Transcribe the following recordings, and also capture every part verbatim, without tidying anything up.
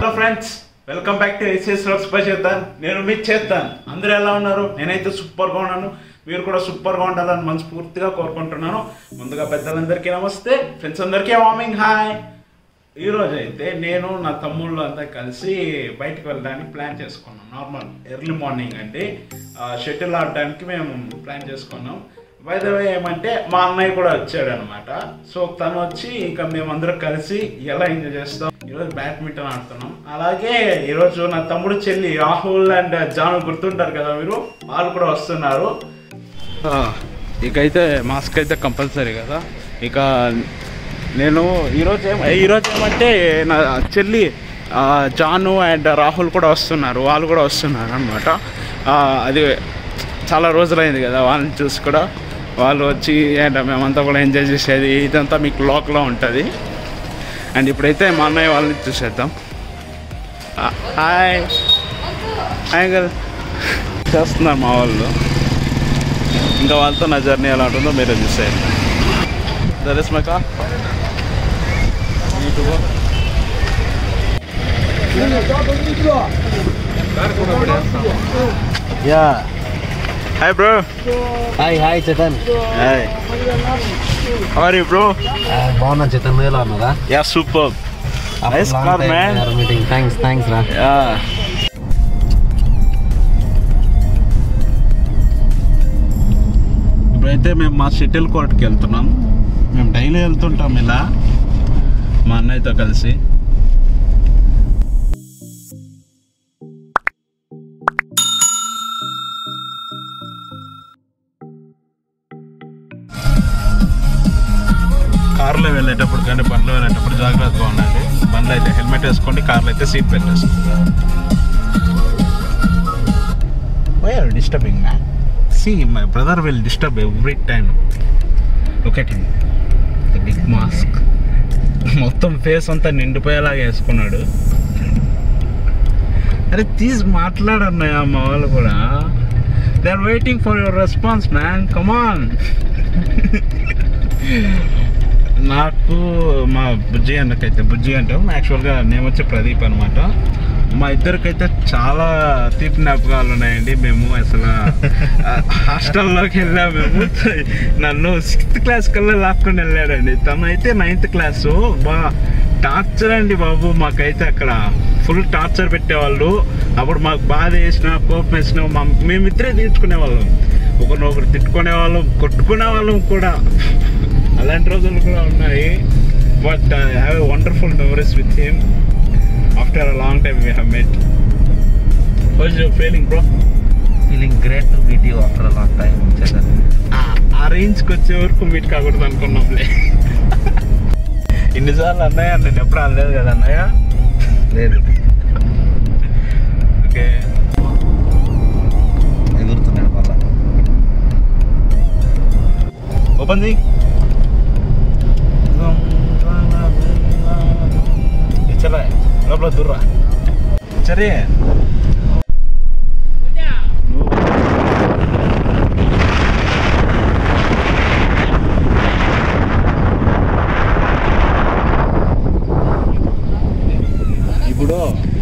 Hello friends, welcome back to SS super చేద్దాం. నేను మీ చేద్దాం. అందరూ ఎలా ఉన్నారు? నేనైతే సూపర్గా ఉన్నాను. మీరు కూడా సూపర్గా ఉండాలని మనస్ఫూర్తిగా కోరుకుంటున్నాను. ముందుగా పెద్దలందరికీ నమస్తే, ఫ్రెండ్స్ అందరికీ వార్మింగ్ హాయ్. ఈరోజు అయితే నేను నా తమ్ముళ్ళు అంతా కలిసి బయటకు వెళ్ళడానికి ప్లాన్ చేసుకున్నాం. నార్మల్ ఎర్లీ మార్నింగ్ అండి, షటిల్ ఆడడానికి మేము ప్లాన్ చేసుకున్నాం. బై ద వే ఏమంటే మా అన్నయ్య కూడా వచ్చాడు అనమాట. సో తను వచ్చి ఇంకా మేమందరం కలిసి ఎలా ఎంజాయ్ చేస్తాం. ఈరోజు బ్యాడ్మింటన్ ఆడుతున్నాం. అలాగే ఈరోజు నా తమ్ముడు చెల్లి రాహుల్ అండ్ జాను గుర్తుంటారు కదా మీరు, వాళ్ళు కూడా వస్తున్నారు. ఇకైతే మాస్క్ అయితే కంపల్సరీ కదా. ఇక నేను ఈరోజు ఏమ ఈరోజు ఏమంటే నా చెల్లి జాను అండ్ రాహుల్ కూడా వస్తున్నారు, వాళ్ళు కూడా వస్తున్నారు అనమాట. అది చాలా రోజులైంది కదా వాళ్ళని చూసి కూడా. వాళ్ళు వచ్చి అండ్ మేమంతా కూడా ఎంజాయ్ చేసేది ఇదంతా మీకు లాక్లో ఉంటుంది. అండ్ ఇప్పుడైతే మా అన్నయ్య వాళ్ళని చూసేద్దాం. హాయ్ హాయ్ గల్ చేస్తున్నారు మా వాళ్ళు. ఇంకా వాళ్ళతో నా జర్నీ ఎలా ఉంటుందో మీరే చూసేయండి. దరిస్మక యా Hi bro. Hi hi Chetan. Hi. How are you bro? బాగున్నా చేతన్, ఎలా ఉన్నారా? Yeah, superb. Nice car man. Meeting. Thanks thanks రా. Yeah. ఇప్పుడైతే మేము మా షటిల్ కోర్ట్కి వెళ్తున్నాం. మేము డైలీ వెళ్తుంటాం ఇలా మా అన్నయ్యతో కలిసి. కార్లో వెళ్ళేటప్పుడు కానీ బండ్లో వెళ్ళేటప్పుడు జాగ్రత్తగా ఉండండి. బండ్లో అయితే హెల్మెట్ వేసుకోండి, కార్లో అయితే సీట్ బెల్ట్ వేసుకోండి. Why are you disturbing man? See, my brother will disturb every time. Look at him. The big mask. మొత్తం ఫేస్ అంతా నిండిపోయేలాగా వేసుకున్నాడు. అరే తీసి మాట్లాడన్నాయా మా వాళ్ళు కూడా. They are waiting for your response man, come on. నాకు మా బుజ్జి అన్నకైతే, బుజ్జి అంటే యాక్చువల్గా నేమ్ వచ్చి ప్రదీప్ అనమాట. మా ఇద్దరికైతే చాలా తీపి జ్ఞాపకాలు ఉన్నాయండి. మేము అసలు హాస్టల్లోకి వెళ్ళా, మేము నన్ను సిక్స్త్ క్లాస్ కల్లా లాక్కొని వెళ్ళాడండి. తను అయితే నైన్త్ క్లాసు. బా టార్చర్ అండి బాబు, మాకైతే అక్కడ ఫుల్ టార్చర్ పెట్టేవాళ్ళు. అప్పుడు మాకు బాధ వేసినా కోపం వేసినా మా మేమిద్దరే తీర్చుకునే వాళ్ళం. ఒకరినొకరు తిట్టుకునే వాళ్ళం, కొట్టుకునే వాళ్ళం కూడా. అలాంటి రోజులు కూడా ఉన్నాయి. But I have a wonderful memories with him after a long time we have met. How is your feeling bro? Feeling great to meet you after a long time Chetan. ఆ రేంజ్కి వచ్చే వరకు మీట్ కాకూడదు అనుకున్నాంలే. ఇన్నిసార్లు అన్నయ్య నేను ఎప్పుడు అనలేదు కదా అన్నయ్య. లేదు ఓకే, ఎగురుతున్నాడు మళ్ళా. Open the. చలా లోపల దుర్రా సరే. ఇప్పుడు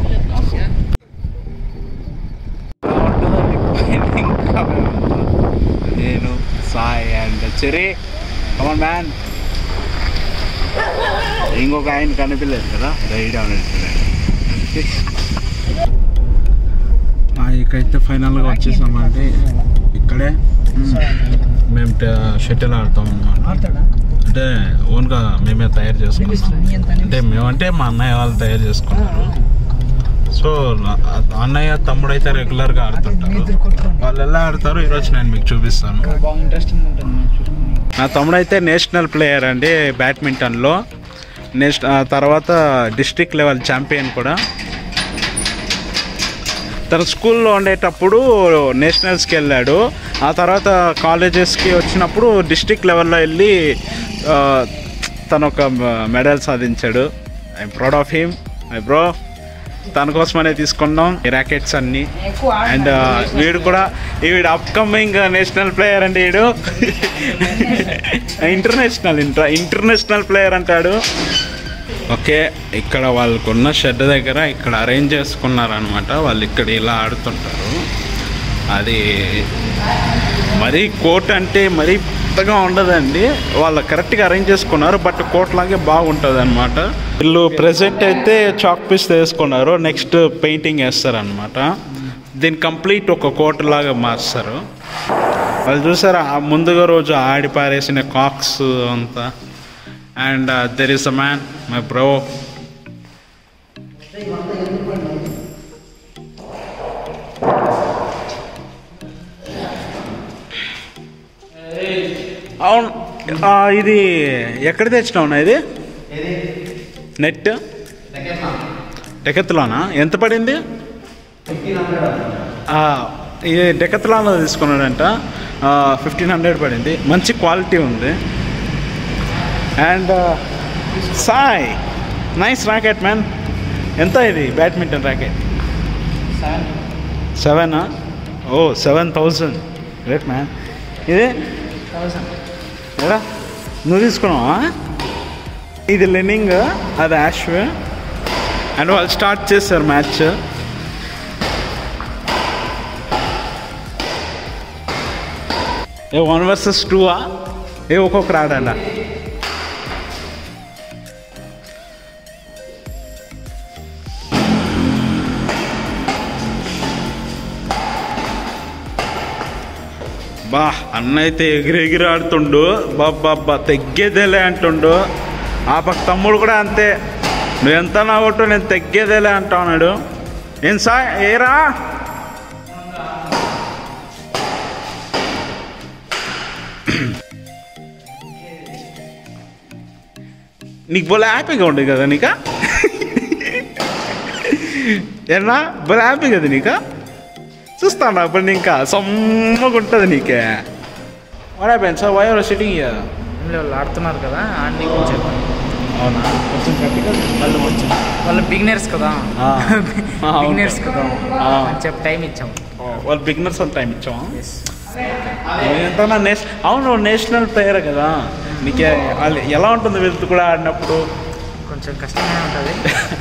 నేను Sai and Cherry, come on man. ఇంకొక ఆయన కనిపించలేదు కదా, రైడ్ ఇకైతే ఫైనల్గా వచ్చేసామండి. ఇక్కడే మేము షటిల్ ఆడతాం అన్నమాట. అంటే ఓన్గా మేమే తయారు చేసుకుంటాం. అంటే మేమంటే మా అన్నయ్య వాళ్ళు తయారు చేసుకున్నారు. సో అన్నయ్య తమ్ముడు అయితే రెగ్యులర్గా ఆడుతుంటారు. వాళ్ళు ఎలా ఆడతారో ఈరోజు నేను మీకు చూపిస్తాను. నా తమ్ముడు అయితే నేషనల్ ప్లేయర్ అండి బ్యాడ్మింటన్లో. నెక్స్ట్ తర్వాత డిస్ట్రిక్ట్ లెవెల్ ఛాంపియన్ కూడా. తన స్కూల్లో ఉండేటప్పుడు నేషనల్స్కి వెళ్ళాడు. ఆ తర్వాత కాలేజెస్కి వచ్చినప్పుడు డిస్ట్రిక్ట్ లెవెల్లో వెళ్ళి తను ఒక మెడల్ సాధించాడు. I'm proud of him my bro. తన కోసమనే తీసుకున్నాం ఈ ర్యాకెట్స్ అన్నీ. అండ్ వీడు కూడా వీడు అప్కమింగ్ నేషనల్ ప్లేయర్ అండి. వీడు ఇంటర్నేషనల్ ఇంటర్ ఇంటర్నేషనల్ ప్లేయర్ అంటాడు. ఓకే, ఇక్కడ వాళ్ళకున్న షెడ్ దగ్గర ఇక్కడ అరేంజ్ చేసుకున్నారనమాట. వాళ్ళు ఇక్కడ ఇలా ఆడుతుంటారు. అది మరీ కోర్ట్ అంటే మరీ పెద్దగా ఉండదండి, వాళ్ళు కరెక్ట్గా అరేంజ్ చేసుకున్నారు. బట్ కోర్ట్ లాగే బాగుంటుంది అనమాట. వీళ్ళు ప్రెజెంట్ అయితే చాక్ పీస్ వేసుకున్నారు, నెక్స్ట్ పెయింటింగ్ వేస్తారనమాట. దీన్ని కంప్లీట్ ఒక కోర్ట్ లాగా మార్స్తారు. వాళ్ళు చూసారా ముందుగా రోజు ఆడి పారేసిన కాక్స్ అంతా. And there is a man, my bro. అవును, ఇది ఎక్కడ తెచ్చినావునా? ఇది నెట్ డెకత్లానా? ఎంత పడింది? ఇది డెకత్లాలో తీసుకున్నాడంట, ఫిఫ్టీన్ హండ్రెడ్ పడింది. మంచి క్వాలిటీ ఉంది. And Sai, nice racket man. ఎంత ఇది బ్యాడ్మింటన్ ర్యాకెట్? సెవెనా? Oh, seven thousand. Great man. ఇది ఎలా నువ్వు తీసుకున్నావా? ఇది లెనింగ్, అది యాష్వే. అండ్ వాళ్ళు స్టార్ట్ చేస్తారు మ్యాచ్. ఏ వన్ వర్సెస్ టూవా? ఏ ఒక్కొక్కరు ఆడాలా? బా, అన్న అయితే ఎగిరి ఎగిరి ఆడుతుండు. బాబ్బా తెగ్గేదేలే అంటుండు. ఆ పక్క తమ్ముడు కూడా అంతే, నువ్వు ఎంత నా కొట్టు నేను తెగ్గేదేలే అంటా ఉన్నాడు. ఏం సా ఏరా నీకు బోలే హ్యాపీగా ఉండే కదా నీకా? ఏనా బోలే హ్యాపీ కదా నీకా? చూస్తాను అప్పుడు ఇంకా సమ్మగా ఉంటుంది నీకే. What happen sir, why are sitting here? వాళ్ళు ఆడుతున్నారు కదా, ఆడి కొంచెం. అవునా? కొంచెం గట్టిగా వాళ్ళు కొంచెం వాళ్ళు బిగినర్స్ కదా, బిగినర్స్ కదా అని చెప్పి టైం ఇచ్చాము. వాళ్ళు బిగినర్స్ అని టైం ఇచ్చాము. ఎంత నేష్ అవును, నేషనల్ ప్లేయర్ కదా. నీకే వాళ్ళు ఎలా ఉంటుంది వీళ్ళతో కూడా ఆడినప్పుడు? కొంచెం కష్టంగా ఉంటుంది.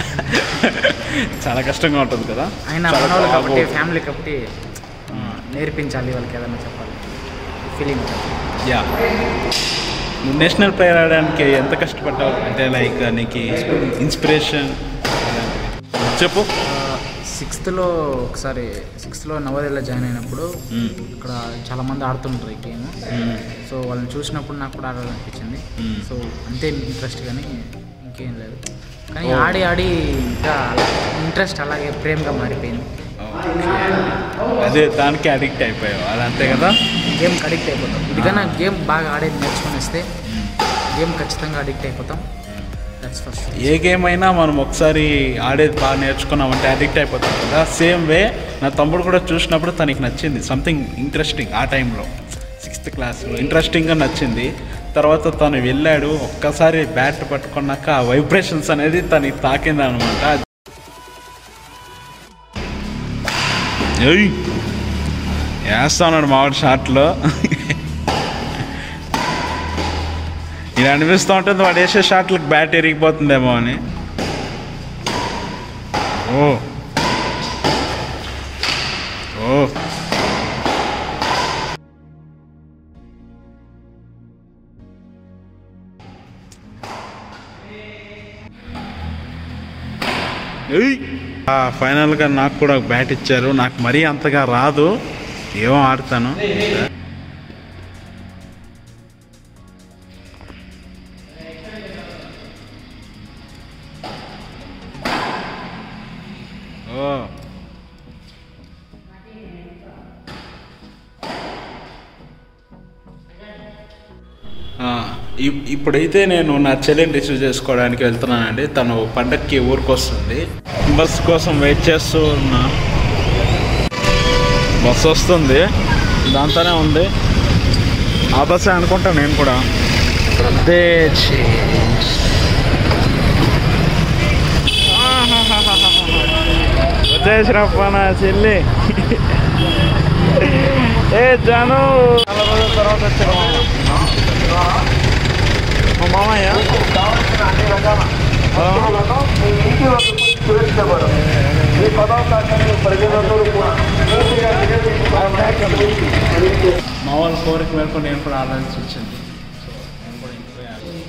చాలా కష్టంగా ఉంటుంది కదా. అయినా మనవాళ్ళు కాబట్టి, ఫ్యామిలీ కాబట్టి నేర్పించాలి వాళ్ళకి, ఏదైనా చెప్పాలి ఫీలింగ్. యా, నువ్వు నేషనల్ ప్లేయర్ ఆడడానికి ఎంత కష్టపడ్డావు? అంటే లైక్ నీకు ఇన్స్పిరేషన్ చెప్పు. సిక్స్త్లో ఒకసారి సిక్స్త్లో నవోదయలో జాయిన్ అయినప్పుడు ఇక్కడ చాలామంది ఆడుతుంటారు ఈ గేమ్. సో వాళ్ళని చూసినప్పుడు నాకు కూడా ఆడాలనిపించింది. సో అంతే ఇంట్రెస్ట్, కానీ ఇంకేం లేదు. కానీ ఆడి ఆడి ఇంకా ఇంట్రెస్ట్ అలాగే ప్రేమగా మారిపోయింది. అదే దానికి అడిక్ట్ అయిపోయావు, అది అంతే కదా. గేమ్కి అడిక్ట్ అయిపోతాం. ఇదికన్నా గేమ్ బాగా ఆడేది నేర్చుకొని వస్తే గేమ్ ఖచ్చితంగా అడిక్ట్ అయిపోతాం. That's first. ఏ గేమ్ అయినా మనం ఒకసారి ఆడేది బాగా నేర్చుకున్నామంటే అడిక్ట్ అయిపోతాం కదా. సేమ్ వే నా తమ్ముడు కూడా చూసినప్పుడు తనకి నచ్చింది సంథింగ్ ఇంట్రెస్టింగ్. ఆ టైంలో సిక్స్త్ క్లాస్లో ఇంట్రెస్టింగ్గా నచ్చింది. తర్వాత తను వెళ్ళాడు, ఒక్కసారి బ్యాట్ పట్టుకున్నాక ఆ వైబ్రేషన్స్ అనేది తనకి తాకింది అనమాట. వేస్తా ఉన్నాడు మావాడు షాట్లో. ఇలా అనిపిస్తూ ఉంటుంది వాడు వేసే షాట్లకు బ్యాట్ ఎరిగిపోతుందేమో అని. ఓ ఓ ఫైనల్గా నాకు కూడా ఒక బ్యాట్ ఇచ్చారు. నాకు మరీ అంతగా రాదు, ఏమో ఆడతాను. ఓ ఇప్పుడైతే నేను నా చెల్లిని రిసీవ్ చేసుకోవడానికి వెళ్తున్నానండి. తను పండక్కి ఊరికి వస్తుంది. బస్ కోసం వెయిట్ చేస్తూ ఉన్నా. బస్ వస్తుంది, దాంతోనే ఉంది. ఆ బస్సే అనుకుంటా నేను కూడా. అదే వచ్చేసినప్ప నా చెల్లి. ఏ జాను, చాలా రోజుల తర్వాత వచ్చాను మా మామయ్య. మా వాళ్ళ కోరిక మేరకు నేను కూడా ఆలోచించి వచ్చింది. సో నేను కూడా ఇంట్లో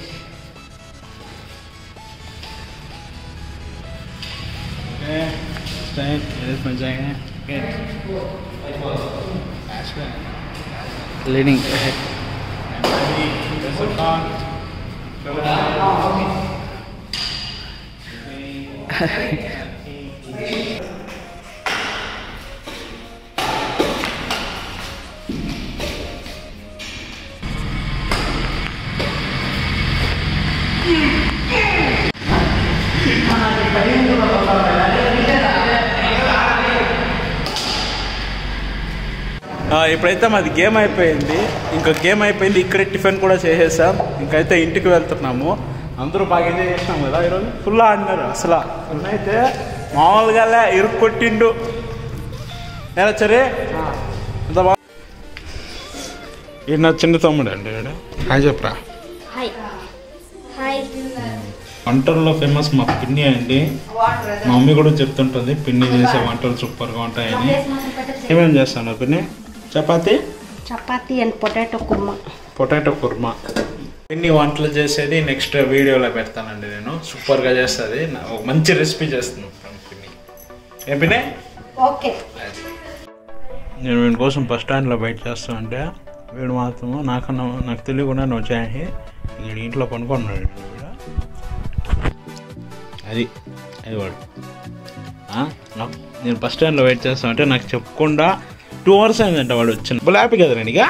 ఓకే స్టైల్ ఏది మంచిగా లీడింగ్ ఇప్పుడైతే మాది గేమ్ అయిపోయింది. ఇంకా గేమ్ అయిపోయింది, ఇక్కడే టిఫిన్ కూడా చేసేసాం. ఇంకైతే ఇంటికి వెళ్తున్నాము. అందరూ బాగా ఎంజాయ్ చేసినాం కదా ఈరోజు. ఫుల్ ఆడినారు అసలు. అయితే మామూలుగా ఇరుక్కు కొట్టిండు. ఎలా సరే అంత బాగా. ఇది నా చిన్న తమ్ముడు అండి. హాయ్ చెప్పరా. వంటల్లో ఫేమస్ మా పిన్ని అండి. మా మమ్మీ కూడా చెప్తుంటుంది పిన్ని చేసే వంటలు సూపర్గా ఉంటాయని. ఏమేమి చేస్తాను పిన్ని? Chapati chapati and potato korma. Potato korma పిన్ని వంటలు చేసేది నెక్స్ట్ వీడియోలో పెడతానండి నేను. సూపర్గా చేస్తుంది. ఒక మంచి రెసిపీ చేస్తున్నాను పిన్ని. ఏం పిన్ని? ఓకే. నేను వీడి కోసం బస్ స్టాండ్లో వెయిట్ చేస్తా అంటే వీడు మాత్రం నాకన్నా నాకు తెలియకుండా నువ్వు చేయి వీడు ఇంట్లో పనుకున్నాడు. అది అది వాడు నాకు నేను బస్ స్టాండ్లో వెయిట్ చేస్తాను అంటే నాకు చెప్పకుండా టూ అవర్స్ అయిందంట వాడు వచ్చిన. బుల్ హ్యాపీ కదా నేను. ఇక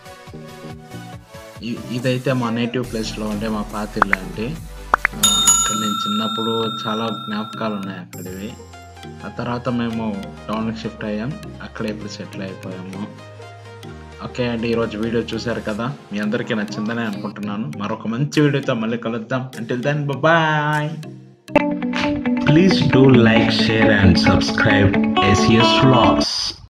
ఇదైతే మా నేటివ్ ప్లేస్లో అంటే మా పాతిల్లు అంటే అక్కడ నేను చిన్నప్పుడు చాలా జ్ఞాపకాలు ఉన్నాయి అక్కడివి. ఆ తర్వాత మేము టౌన్కి షిఫ్ట్ అయ్యాం. అక్కడే ఇప్పుడు సెటిల్ అయిపోయాము. ఓకే అండి, ఈరోజు వీడియో చూశారు కదా, మీ అందరికీ నచ్చిందని అనుకుంటున్నాను. మరొక మంచి వీడియోతో మళ్ళీ కలుద్దాం. Until then bye. Please do like, share and subscribe S E S Vlogs.